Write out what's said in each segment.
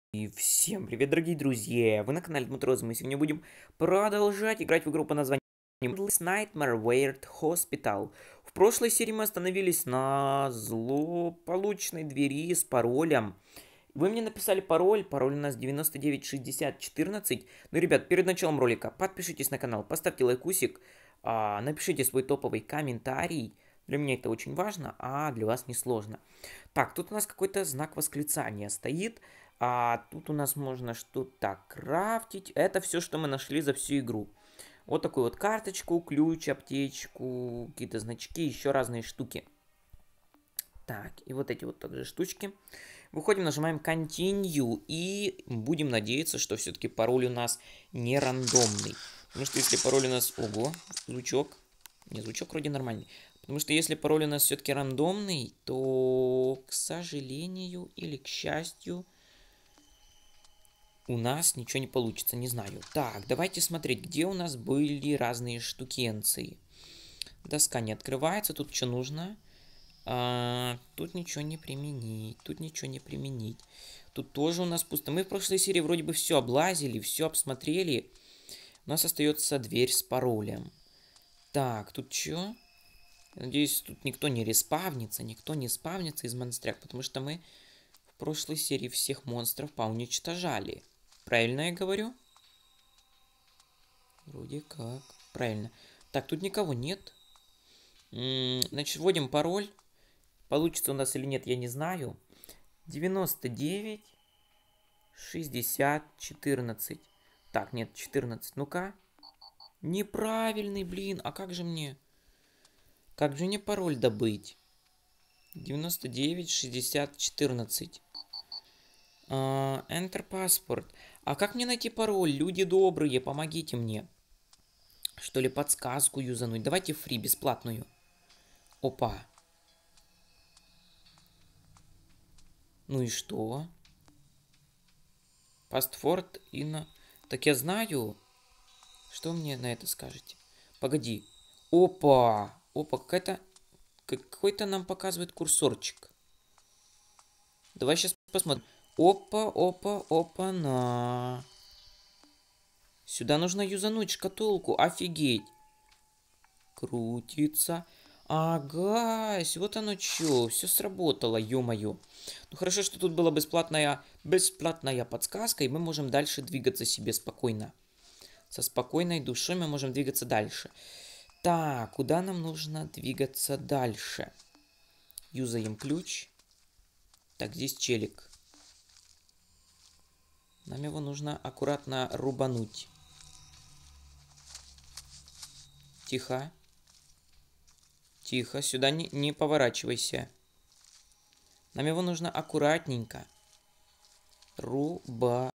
И всем привет, дорогие друзья! Вы на канале Дмитрий. Мы сегодня будем продолжать играть в игру по названию Endless Nightmare Weird Hospital. В прошлой серии мы остановились на злополучной двери с паролем. Вы мне написали пароль у нас 996014. Ну, ребят, перед началом ролика подпишитесь на канал, поставьте лайкусик, напишите свой топовый комментарий. Для меня это очень важно, а для вас не сложно. Так, тут у нас какой-то знак восклицания стоит. А тут у нас можно что-то крафтить. Это все, что мы нашли за всю игру. Вот такую вот карточку, ключ, аптечку, какие-то значки, еще разные штуки. Так, и вот эти вот также штучки. Выходим, нажимаем Continue и будем надеяться, что все-таки пароль у нас не рандомный. Потому что если пароль у нас... Ого, звучок. Не, звучок вроде нормальный. Потому что если пароль у нас все-таки рандомный, то, к сожалению или к счастью, у нас ничего не получится, не знаю. Так, давайте смотреть, где у нас были разные штукенции. Доска не открывается, тут что нужно? Тут ничего не применить, тут ничего не применить. Тут тоже у нас пусто. Мы в прошлой серии вроде бы все облазили, все обсмотрели. У нас остается дверь с паролем. Так, тут что? Надеюсь, тут никто не респавнится, никто не спавнится из монстряк, потому что мы в прошлой серии всех монстров поуничтожали. Правильно я говорю? Вроде как. Правильно. Так, тут никого нет. Значит, вводим пароль. Получится у нас или нет, я не знаю. 99 60 14. Так, нет, 14. Ну-ка. Неправильный, блин. А как же мне? Как же мне пароль добыть? 99 60 14. Enter Passport. А как мне найти пароль? Люди добрые, помогите мне. Что ли подсказку юзануть? Давайте фри, бесплатную. Опа. Ну и что? Паспорт и на... Так я знаю. Что мне на это скажете? Погоди. Опа. Опа, какая-то... Какой-то нам показывает курсорчик. Давай сейчас посмотрим. Опа, опа, опа, на. Сюда нужно юзануть шкатулку. Офигеть. Крутится. Ага, вот оно что. Все сработало, ё-моё. Ну хорошо, что тут была бесплатная подсказка, и мы можем дальше двигаться себе спокойно. Со спокойной душой мы можем двигаться дальше. Так, куда нам нужно двигаться дальше? Юзаем ключ. Так, здесь челик. Нам его нужно аккуратно рубануть. Тихо. Тихо, сюда не поворачивайся. Нам его нужно аккуратненько рубануть.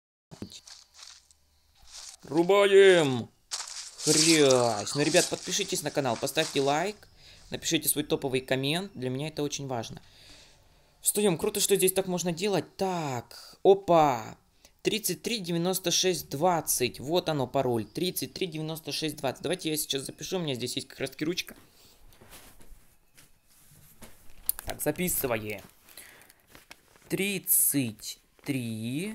Рубаем! Хрясь! Ну, ребят, подпишитесь на канал, поставьте лайк, напишите свой топовый коммент. Для меня это очень важно. Встаем. Круто, что здесь так можно делать. Так, опа! 33 96 20. Вот оно, пароль. 33 96 20. Давайте я сейчас запишу. У меня здесь есть как раз таки ручка. Так, записываем. 33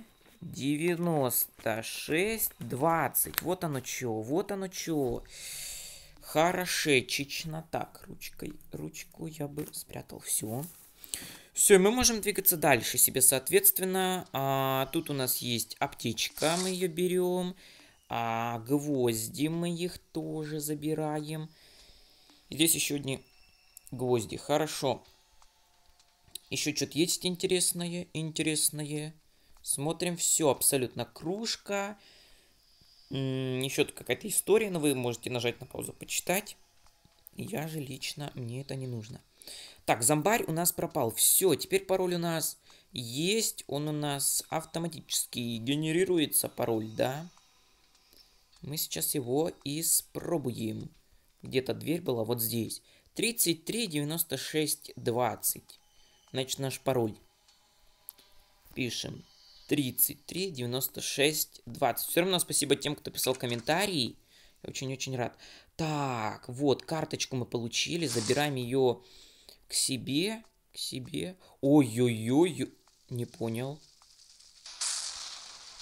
96 20. Вот оно чё. Вот оно чё. Хорошечечно. Так, ручку я бы спрятал. Все. Все, мы можем двигаться дальше себе, соответственно. Тут у нас есть аптечка, мы ее берем. Гвозди мы их тоже забираем. Здесь еще одни гвозди. Хорошо. Еще что-то есть интересное. Смотрим все абсолютно. Кружка. Еще тут какая-то история, но вы можете нажать на паузу, почитать. Я же лично, мне это не нужно. Так, зомбарь у нас пропал. Все, теперь пароль у нас есть. Он у нас автоматически генерируется, пароль, да? Мы сейчас его испробуем. Где-то дверь была вот здесь. 33 96 20. Значит, наш пароль. Пишем. 33 96 20. Все равно спасибо тем, кто писал комментарии. Я очень-очень рад. Так, вот, карточку мы получили. Забираем ее к себе. Ой-ой-ой. Не понял.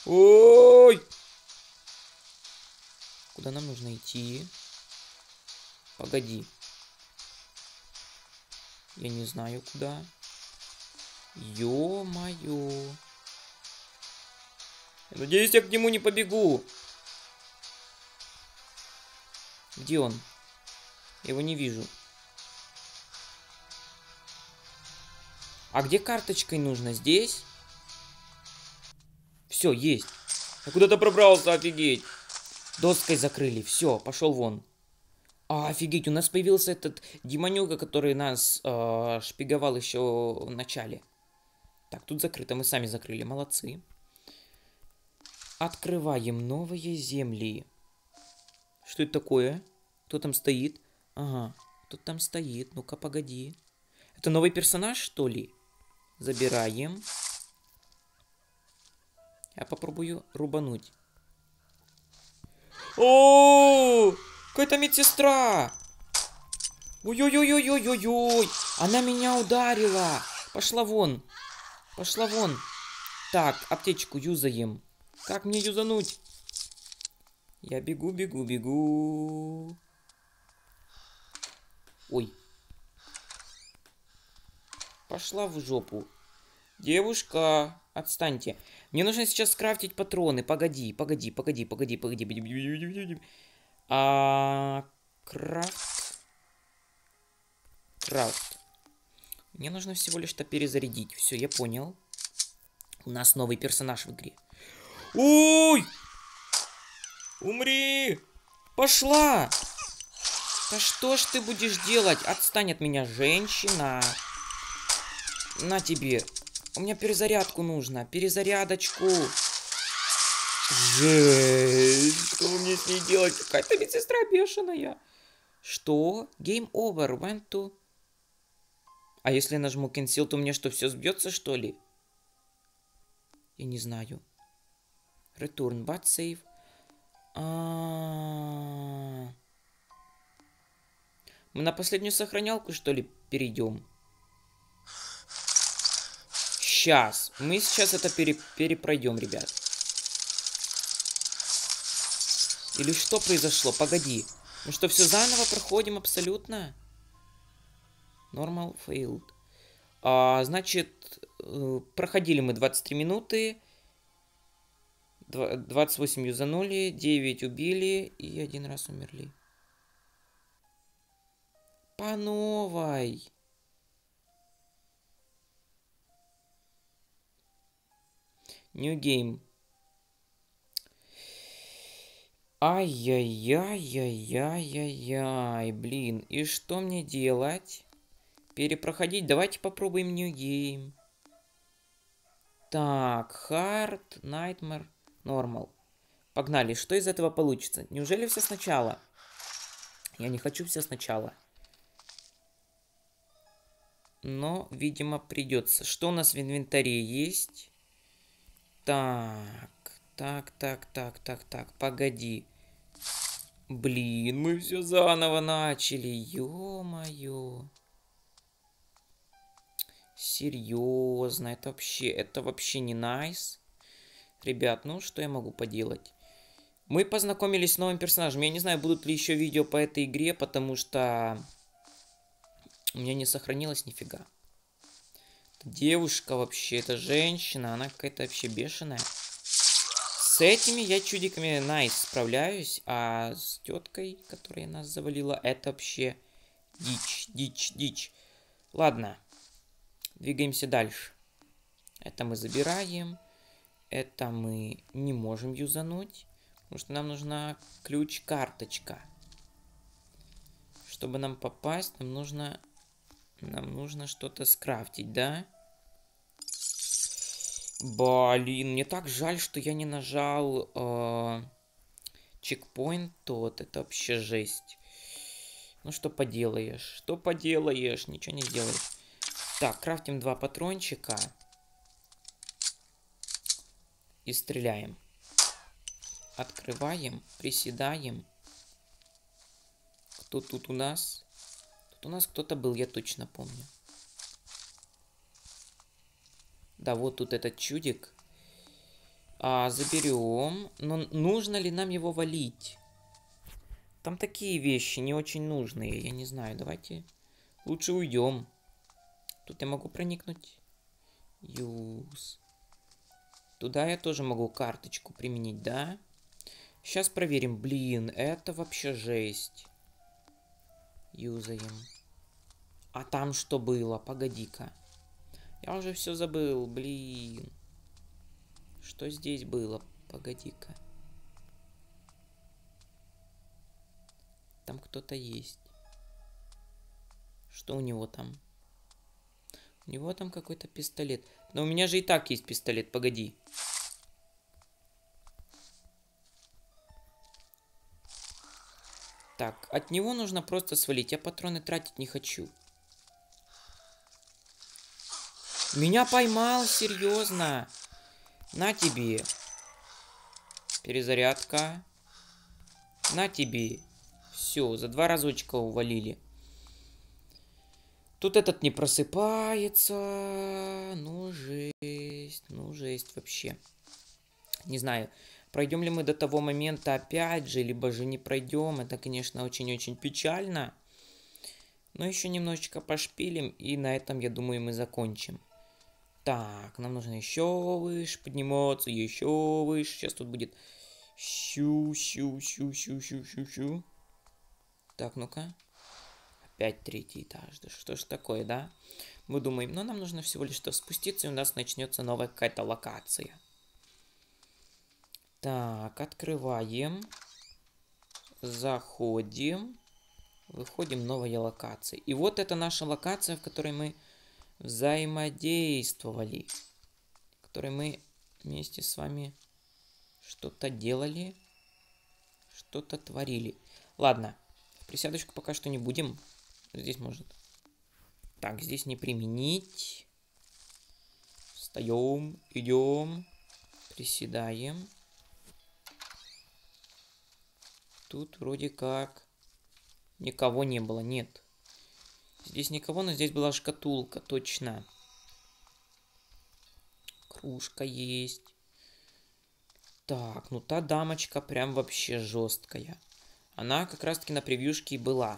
Ой! Куда нам нужно идти? Погоди. Я не знаю куда. Ё-моё. Надеюсь, я к нему не побегу. Где он? Я его не вижу. А где карточкой нужно? Здесь? Все, есть. Я куда-то пробрался, офигеть. Доской закрыли. Все, пошел вон. А, офигеть, у нас появился этот демонюга, который нас шпиговал еще в начале. Так, тут закрыто, мы сами закрыли, молодцы. Открываем новые земли. Что это такое? Кто там стоит? Ага, кто там стоит? Ну-ка, погоди. Это новый персонаж, что ли? Забираем. Я попробую рубануть. О, какая-то медсестра! Ой-ой-ой-ой-ой-ой-ой! Она меня ударила! Пошла вон! Пошла вон! Так, аптечку юзаем. Как мне юзануть? Я бегу, бегу, бегу. Ой. Пошла в жопу. Девушка, отстаньте. Мне нужно сейчас скрафтить патроны. Погоди, погоди, погоди, погоди, погоди. Крафт. Крафт. Мне нужно всего лишь-то перезарядить. Все, я понял. У нас новый персонаж в игре. Ой! Умри! Пошла! Да что ж ты будешь делать? Отстань от меня, женщина. На тебе. У меня перезарядку нужно. Перезарядочку. Жесть. Что мне с ней делать? Какая-то медсестра бешеная. Что? Game over. Went to... А если я нажму cancel, то мне что, все сбьется, что ли? Я не знаю. Return, but save. Мы на последнюю сохранялку, что ли, перейдем? Сейчас. Мы сейчас это перепройдем, ребят. Или что произошло? Погоди. Мы что, все заново проходим абсолютно? Normal failed. Значит, проходили мы 23 минуты. 28 юзанули, 9 убили и 1 раз умерли. По новой. New game. Ай-яй-яй-яй-яй-яй-яй. Блин, и что мне делать? Перепроходить? Давайте попробуем New game. Так, Hard, Nightmare, Normal. Погнали, что из этого получится? Неужели все сначала? Я не хочу все сначала. Но, видимо, придется. Что у нас в инвентаре есть? Так, погоди. Блин, мы все заново начали. Ё-моё. Серьезно, это вообще не найс. Ребят, ну что я могу поделать? Мы познакомились с новым персонажем. Я не знаю, будут ли еще видео по этой игре, потому что у меня не сохранилось нифига. Девушка вообще, это женщина, она какая-то вообще бешеная. С этими я чудиками найс справляюсь, а с теткой, которая нас завалила, это вообще дичь. Ладно, двигаемся дальше. Это мы забираем. Это мы не можем юзануть, потому что нам нужна ключ-карточка. Чтобы нам попасть, нам нужно что-то скрафтить, да? Блин, мне так жаль, что я не нажал чекпоинт тот. Это вообще жесть. Ну что поделаешь? Что поделаешь? Ничего не сделаешь. Так, крафтим 2 патрончика. И стреляем. Открываем, приседаем. Кто тут у нас? Тут у нас кто-то был, я точно помню. Да, вот тут этот чудик. Заберем. Но нужно ли нам его валить? Там такие вещи не очень нужные. Я не знаю. Давайте лучше уйдем. Тут я могу проникнуть. Юз. Туда я тоже могу карточку применить, да? Сейчас проверим. Блин, это вообще жесть. Юзаем. А там что было? Погоди-ка. Я уже все забыл, блин. Что здесь было? Погоди-ка. Там кто-то есть. Что у него там? У него там какой-то пистолет. Но у меня же и так есть пистолет, погоди. Так, от него нужно просто свалить. Я патроны тратить не хочу. Меня поймал, серьезно. На тебе. Перезарядка. На тебе. Все, за 2 разочка увалили. Тут этот не просыпается. Ну, жесть. Ну, жесть вообще. Не знаю, пройдем ли мы до того момента опять же, либо же не пройдем. Это, конечно, очень-очень печально. Но еще немножечко пошпилим, и на этом, я думаю, мы закончим. Так, нам нужно еще выше подниматься, еще выше. Сейчас тут будет щу-щу-щу-щу-щу-щу-щу. Так, ну-ка. Опять 3-й этаж. Да что ж такое, да? Мы думаем, но нам нужно всего лишь спуститься, и у нас начнется новая какая-то локация. Так, открываем. Заходим. Выходим, новая локация. И вот это наша локация, в которой мы взаимодействовали. В которой мы вместе с вами что-то делали. Что-то творили. Ладно, присядочку пока что не будем. Здесь может. Так, здесь не применить. Встаем, идем. Приседаем. Тут вроде как никого не было, нет. Здесь никого, но здесь была шкатулка, точно. Кружка есть. Так, ну та дамочка прям вообще жесткая. Она как раз таки на превьюшке и была.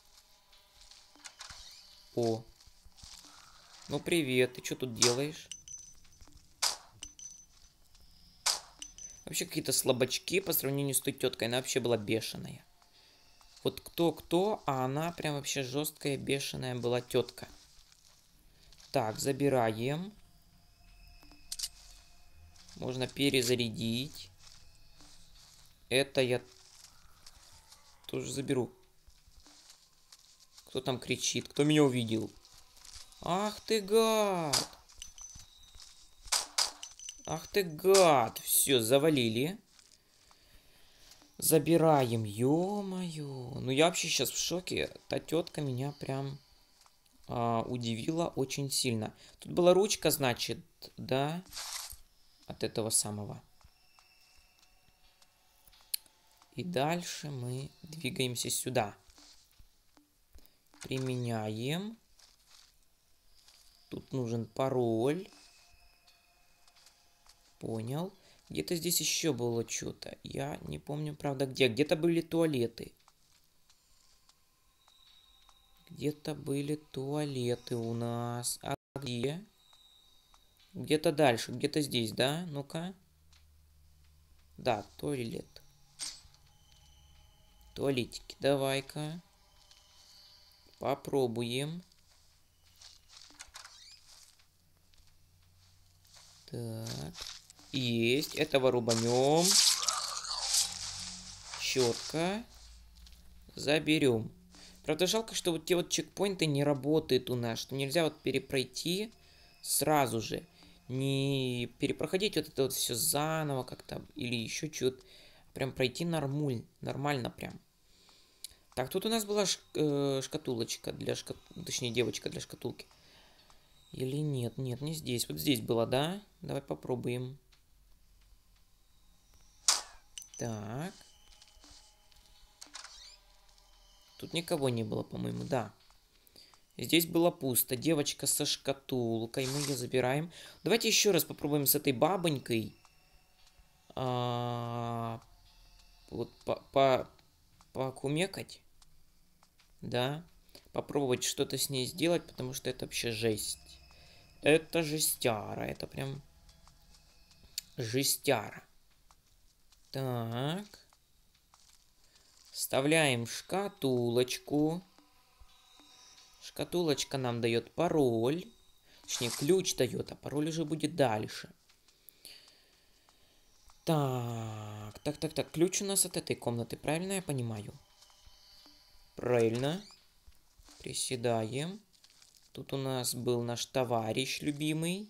О. Ну привет, ты что тут делаешь? Вообще какие-то слабачки по сравнению с той теткой. Она вообще была бешеная. Вот кто-кто, а она прям вообще жесткая, бешеная была тетка. Так, забираем. Можно перезарядить. Это я тоже заберу. Кто там кричит? Кто меня увидел? Ах ты гад! Ах ты гад! Все, завалили. Забираем. Ё-моё. Ну я вообще сейчас в шоке. Та тетка меня прям удивила очень сильно. Тут была ручка, значит, да? От этого самого. И дальше мы двигаемся сюда. Применяем. Тут нужен пароль. Понял. Где-то здесь еще было что-то. Я не помню, правда, где. Где-то были туалеты. Где-то были туалеты у нас. А где? Где-то дальше. Где-то здесь, да? Ну-ка. Да, туалет. Туалетики. Давай-ка. Попробуем. Так. Есть. Этого рубанем. Четко. Заберем. Правда, жалко, что вот те вот чекпоинты не работают у нас. Что нельзя вот перепройти сразу же. Не перепроходить вот это вот все заново как-то. Или еще что-то. Прям пройти нормально прям. Так, тут у нас была шкатулочка для точнее, девочка для шкатулки. Или нет? Нет, не здесь. Вот здесь было, да? Давай попробуем. Так. Тут никого не было, по-моему, да. Здесь было пусто. Девочка со шкатулкой. Мы ее забираем. Давайте еще раз попробуем с этой бабонькой. Вот покумекать, да, попробовать что-то с ней сделать, потому что это вообще жесть. Это жестяра, это прям жестяра. Так. Вставляем шкатулочку. Шкатулочка нам дает пароль. Точнее, ключ дает, а пароль уже будет дальше. Так. Ключ у нас от этой комнаты, правильно я понимаю? Правильно. Приседаем. Тут у нас был наш товарищ любимый.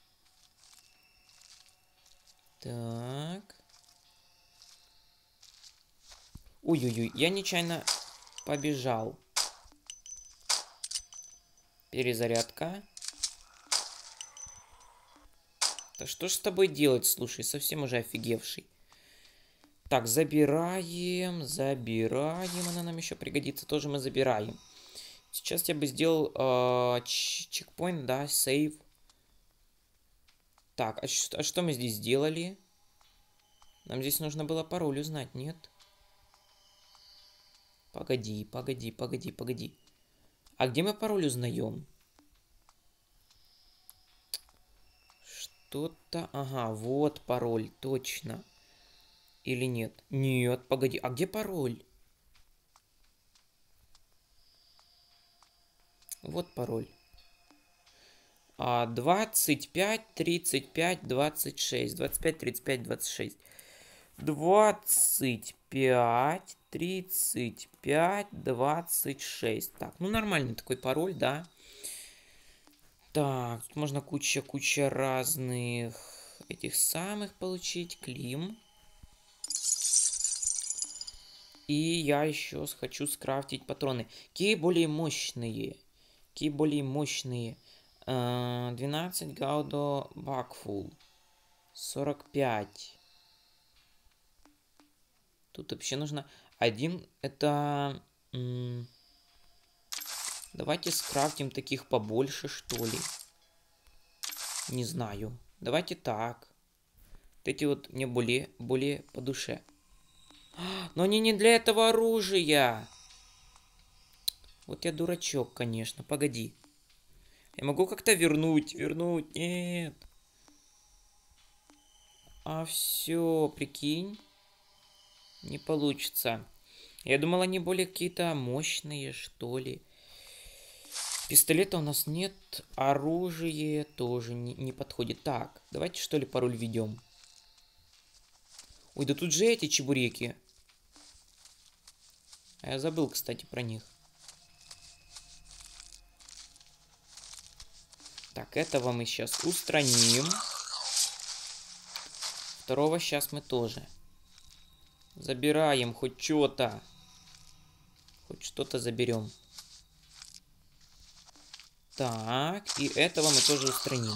Так. Ой-ой-ой, я нечаянно побежал. Перезарядка. Да что ж с тобой делать, слушай, совсем уже офигевший. Так, забираем. Она нам еще пригодится. Тоже мы забираем. Сейчас я бы сделал чекпоинт, да, сейв. Так, а что мы здесь сделали? Нам здесь нужно было пароль узнать, нет? Погоди. А где мы пароль узнаем? Что-то... Ага, вот пароль, точно. Или нет? Нет, погоди, а где пароль? Вот пароль. 25, 35, 26. 25, 35, 26. 25, 35, 26. Так, ну нормальный такой пароль, да. Так, тут можно куча разных этих самых получить. Клим. И я еще хочу скрафтить патроны. Какие более мощные? 12 Гаудо Бакфул. 45. Тут вообще нужно один. Это... Давайте скрафтим таких побольше, что ли. Не знаю. Давайте так. Вот эти вот мне более по душе. Но они не для этого оружия. Вот я дурачок, конечно. Погоди. Я могу как-то вернуть. Нет. А все, прикинь. Не получится. Я думал, они более какие-то мощные, что ли. Пистолета у нас нет. Оружие тоже не подходит. Так, давайте что ли пароль введем. Ой, да тут же эти чебуреки. А я забыл, кстати, про них. Так, этого мы сейчас устраним. Второго сейчас мы тоже. Забираем хоть что-то. Хоть что-то заберем. Так, и этого мы тоже устраним.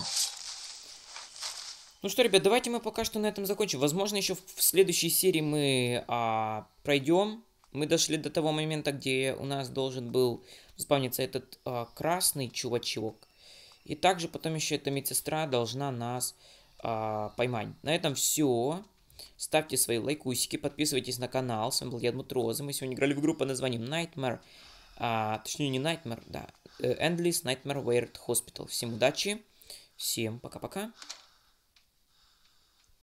Ну что, ребят, давайте мы пока что на этом закончим. Возможно, еще в следующей серии мы пройдем. Мы дошли до того момента, где у нас должен был спавниться этот красный чувачок. И также потом еще эта медсестра должна нас поймать. На этом все. Ставьте свои лайкусики, подписывайтесь на канал. С вами был я, Дмитроза. Мы сегодня играли в игру под названием Nightmare. Точнее, не Nightmare, да. Endless Nightmare Weird Hospital. Всем удачи. Всем пока-пока.